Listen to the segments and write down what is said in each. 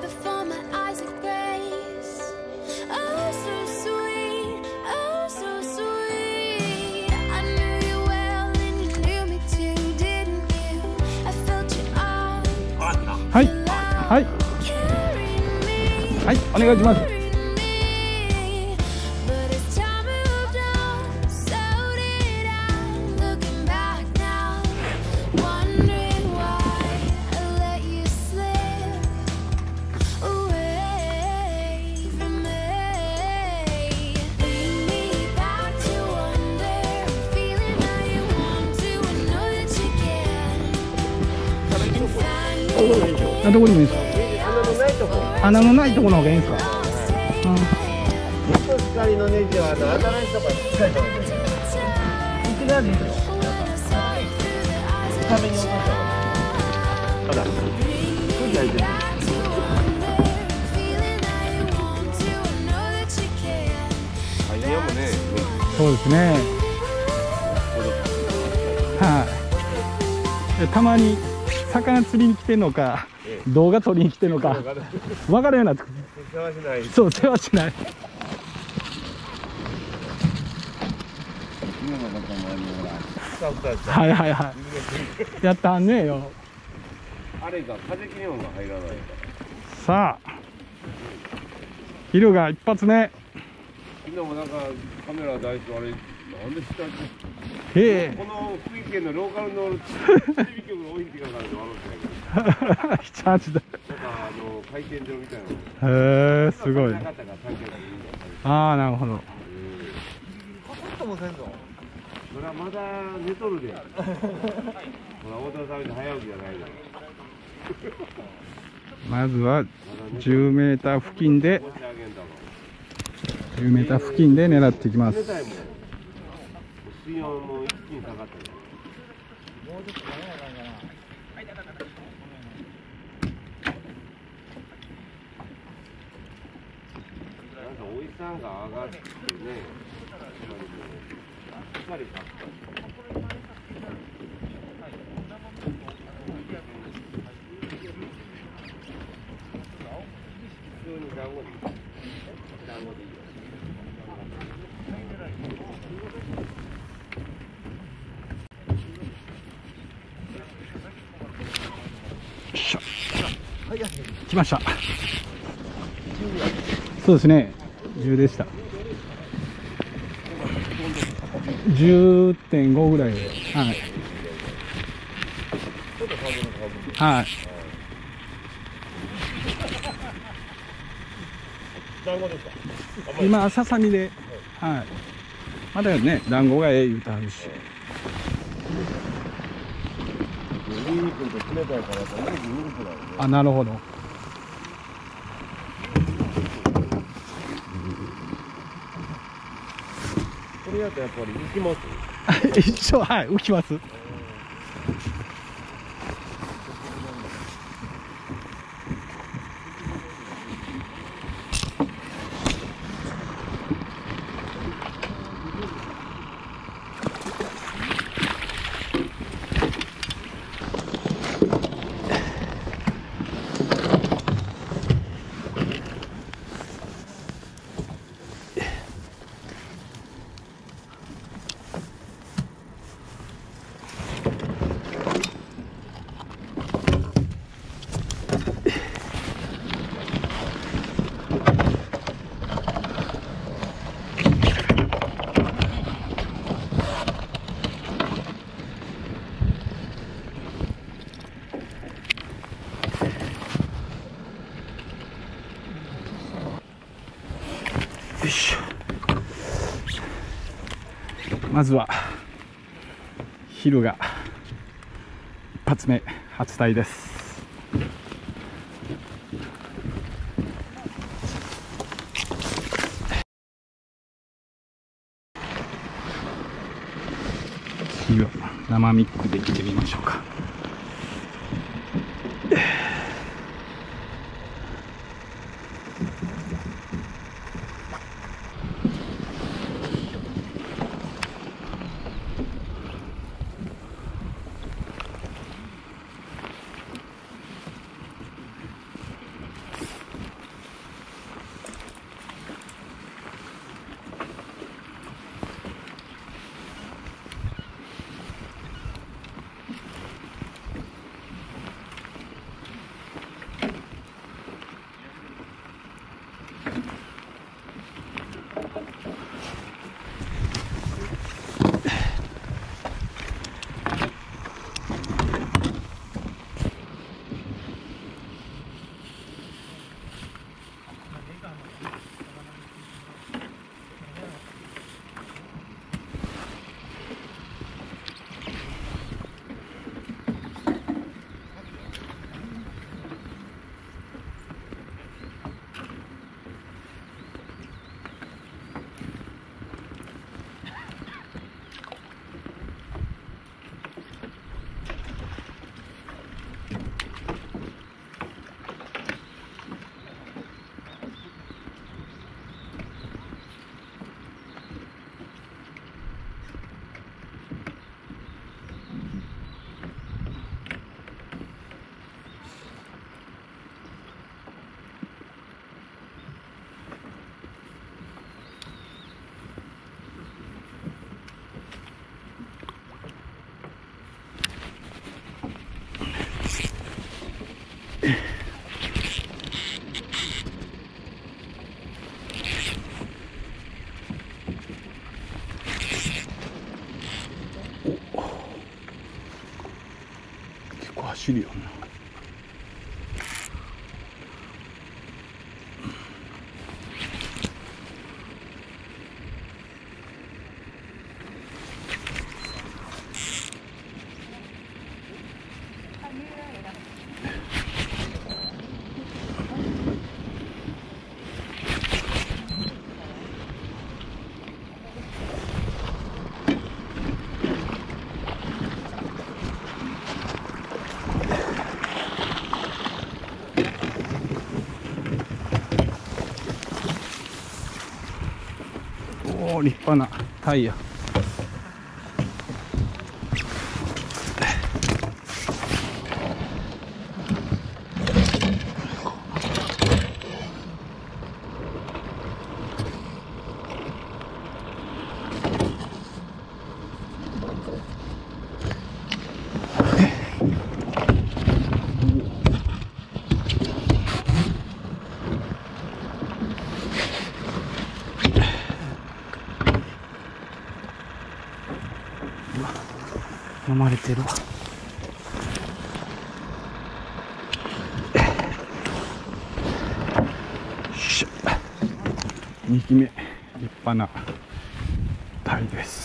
before my eyes are grace. Oh, so sweet, oh, so sweet. I knew you well and you knew me too, didn't you? I felt your arms はい、はい、 carry me, はい、お願いします。 carry me. But as time moved on, so did I. Looking back now, wondering why I let you slip away from me. Bring me back to wonder, feeling how you want to and know that you can. And find me どこにもいいですか。 穴のないとこ。 穴のないところの方がいいんですか。 光のネジは新しいところに近いところで。内側でいいの。ために落としたの。ただ、少し開いてる。タイヤもね。 そうですね。はい。たまに魚釣りに来てんのか、動画撮りに来てんのか、分からんようになってくる。 世話しない。 そう、世話しない。はいはいはい。やったはんねえよ。 あれが風切り音が入らないから。 さあ、昼が一発目。 昨日もなんかカメラ台とあれなんで下に。 へえ。 この福井県のローカルのテレビ局が多いっていうからで笑ってないけど。 七八だ。 なんか回転場みたいなの。 へえ、すごい。ああ、なるほど。 それはまだ寝とるで。ほら、太田さんみたいに早起きじゃないの。 まずは10メーター付近で10メーター付近で狙っていきます。 冷たいもん。水温も一気に下がってる。なんかおいさんが上がってね。しっかり立った。普通に団子でいい。団子でいいよ。 よいしょ。来ました。そうですね。10でした。10.5 ぐらいで。はい。はい。今朝サミで。はい。まだね、団子がええ言うてはるし。あ、なるほど。 これやとやっぱり浮きます。 一緒、はい、浮きます。よいしょ。まずは昼が一発目初鯛です。次は生ミックで切ってみましょうか。 しりよな。おお、立派なタイヤ。飲まれてるわ。2匹目、立派なタイです。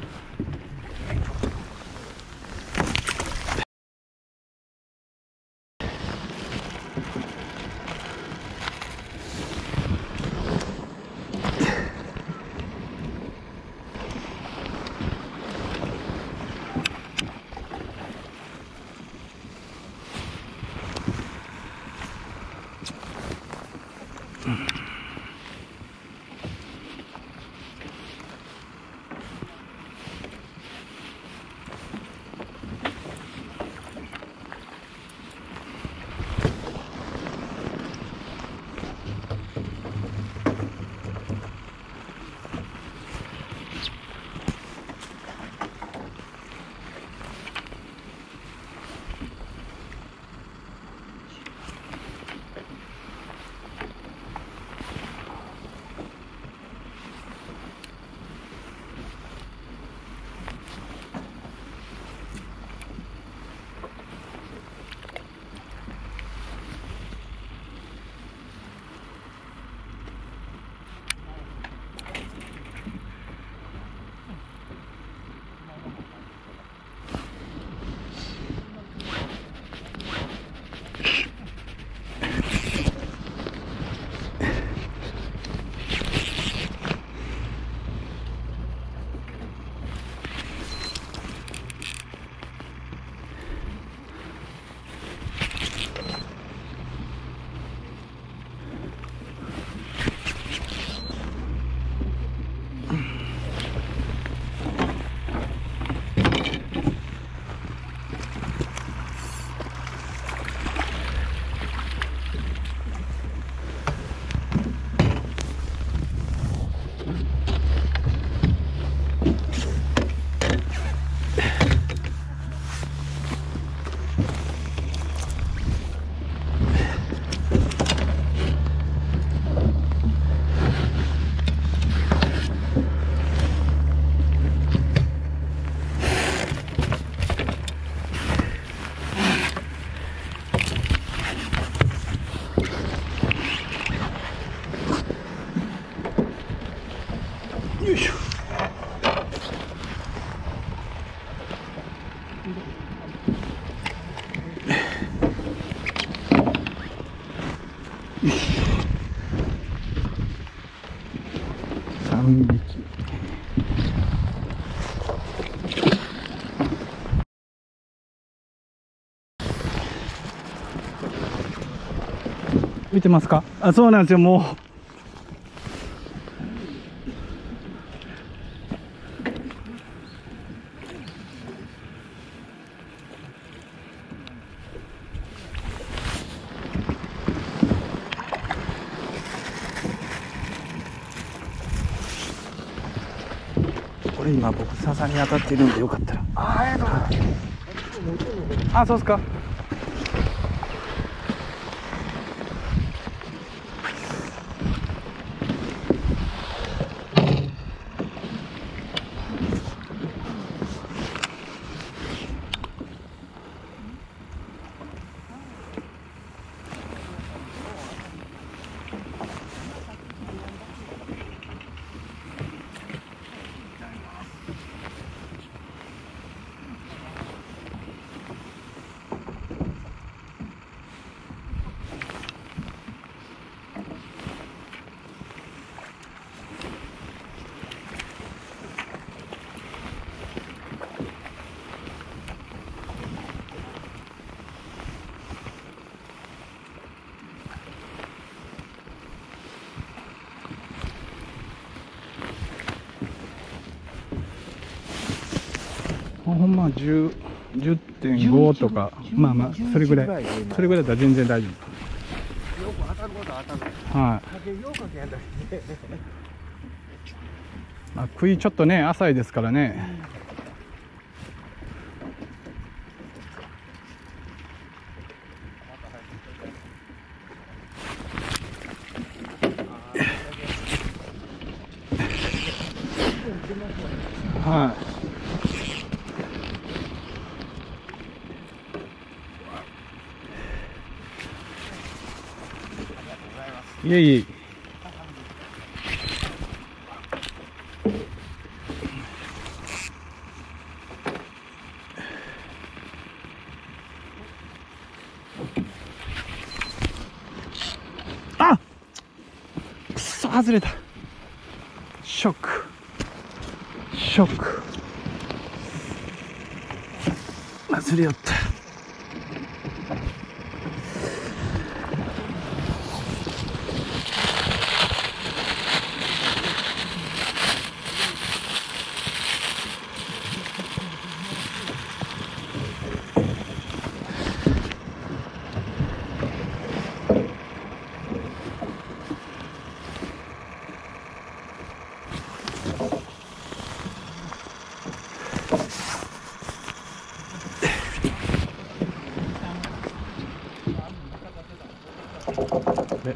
よいしょ。3匹。見てますか？あ、そうなんですよ。もうこれ今僕笹に当たってるんでよかったら。あ、そうですか。 ほんま10.5 とか、まあまあそれぐらいだったら全然大丈よく当たることは当たる。 夫。はい。 かけようかけやんだけどね。 まあ、杭ちょっとね浅いですからね。はい。いえいえ。あっ、くそ外れた。ショックショック、外れよった。で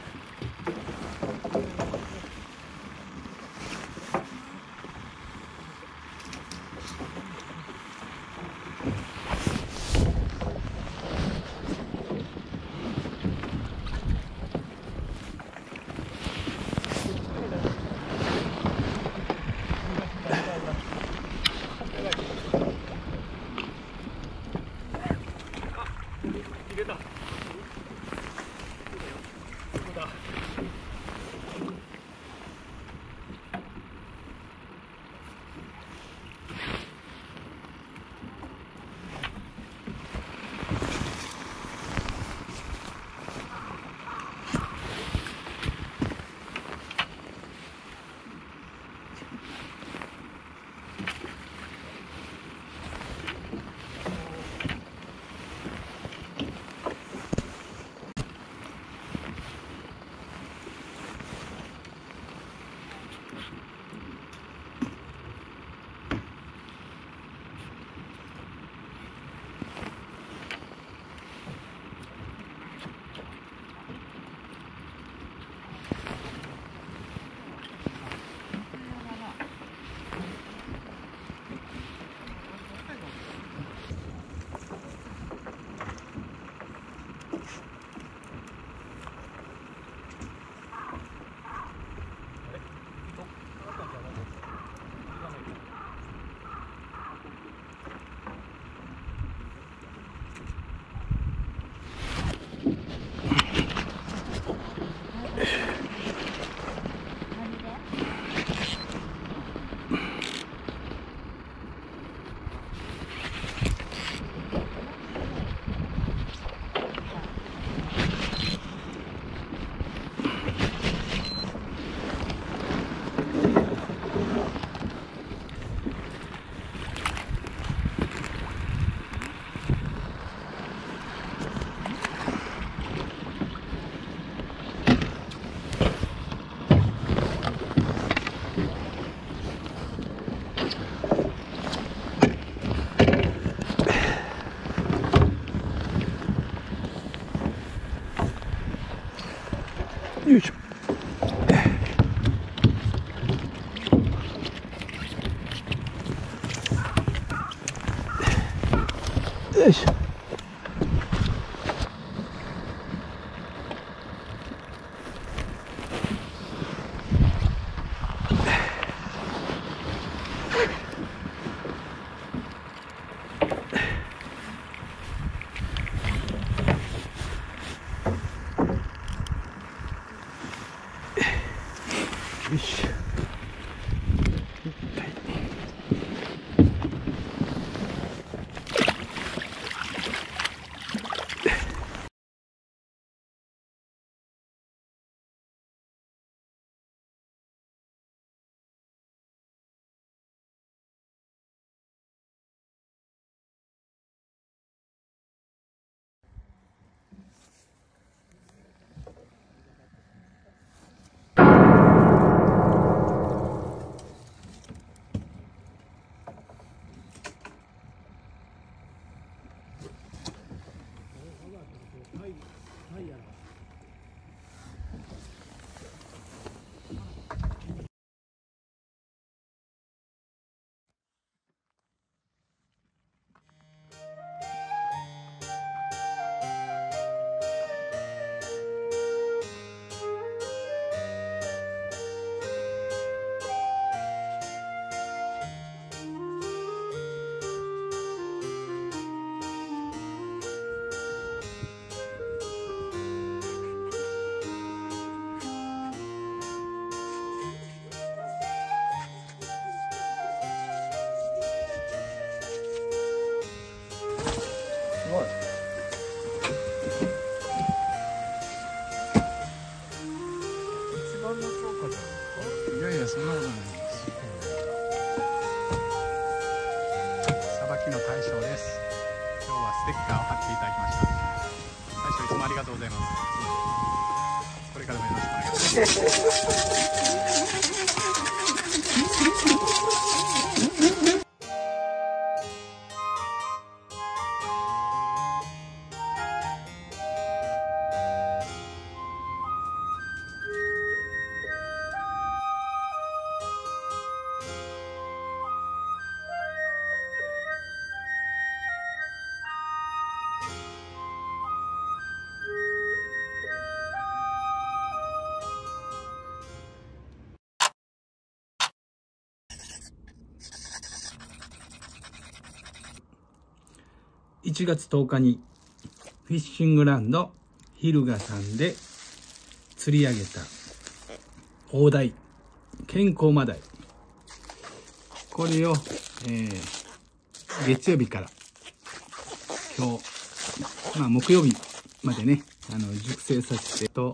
よいしょ。よいしょ。よし。 秋の大将です。今日はステッカーを貼っていただきました。大将いつもありがとうございます。これからもよろしくお願いします。1月10日にフィッシングランドひるがさんで釣り上げた大鯛、健康マダイ。これを、月曜日から今日、木曜日までね、熟成させてと、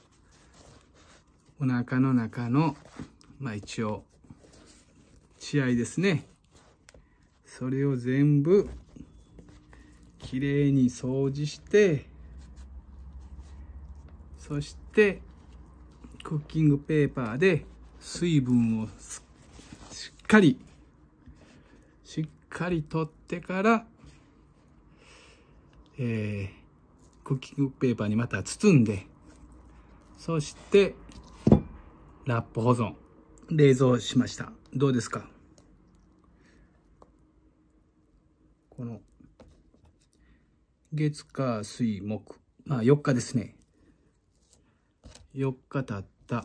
お腹の中の、一応、血合いですね。それを全部、きれいに掃除して、そしてクッキングペーパーで水分をしっかり取ってから、クッキングペーパーにまた包んで、そしてラップ保存、冷蔵しました。どうですか？この月火水木、4日ですね。4日経った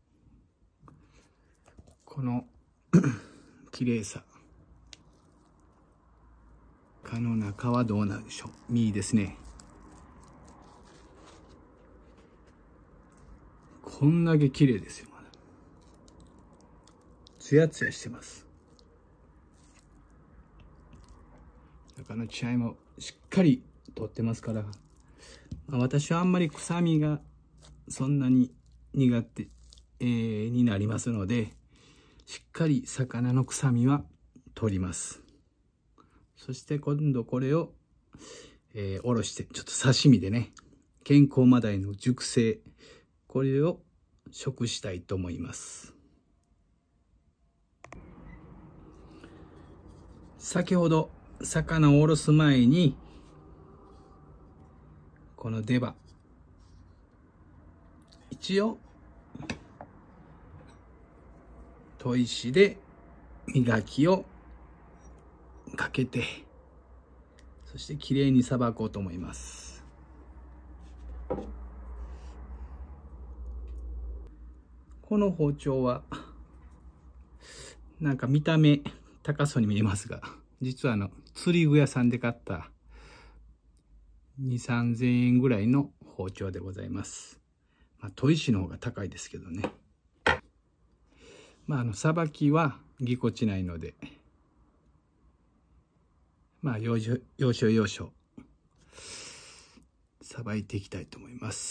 この綺麗さ。蚊の中はどうなるでしょう。身ですね。こんだけ綺麗ですよ。まだツヤツヤしてます。中の血合いもしっかり取ってますから、私はあんまり臭みがそんなに苦手、になりますので、しっかり魚の臭みは取ります。そして今度これを、おろしてちょっと刺身でね、健康マダイの熟成、これを食したいと思います。先ほど魚をおろす前に、この出刃、一応砥石で磨きをかけて、そしてきれいにさばこうと思います。この包丁はなんか見た目高そうに見えますが、実は釣り具屋さんで買った2、3000円ぐらいの包丁でございます。砥石の方が高いですけどね。さばきはぎこちないので、要所要所さばいていきたいと思います。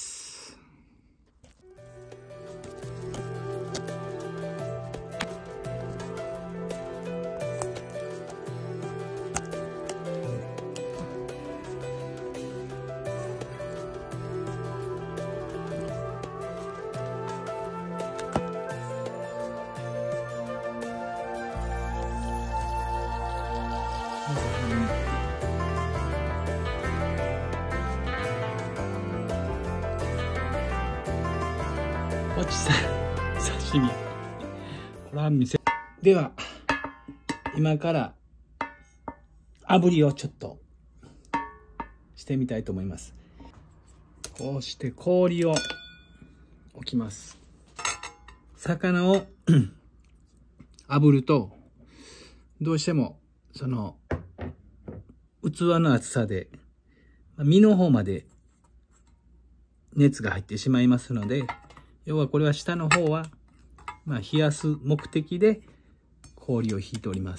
落ちた刺身、これは店では今から炙りをちょっとしてみたいと思います。こうして氷を置きます。魚を炙るとどうしてもその器の厚さで身の方まで熱が入ってしまいますので、要はこれは下の方は冷やす目的で氷を引いております。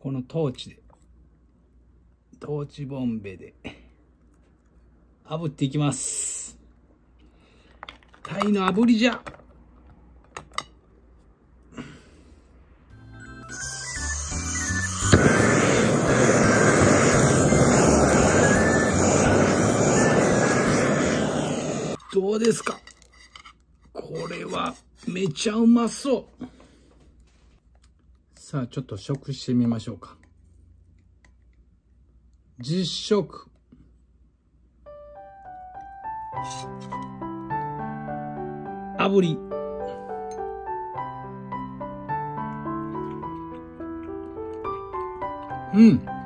このトーチボンベで炙っていきます。タイの炙りじゃ。どうですか？これはめちゃうまそう。さあ、ちょっと食してみましょうか。実食。炙り。うん。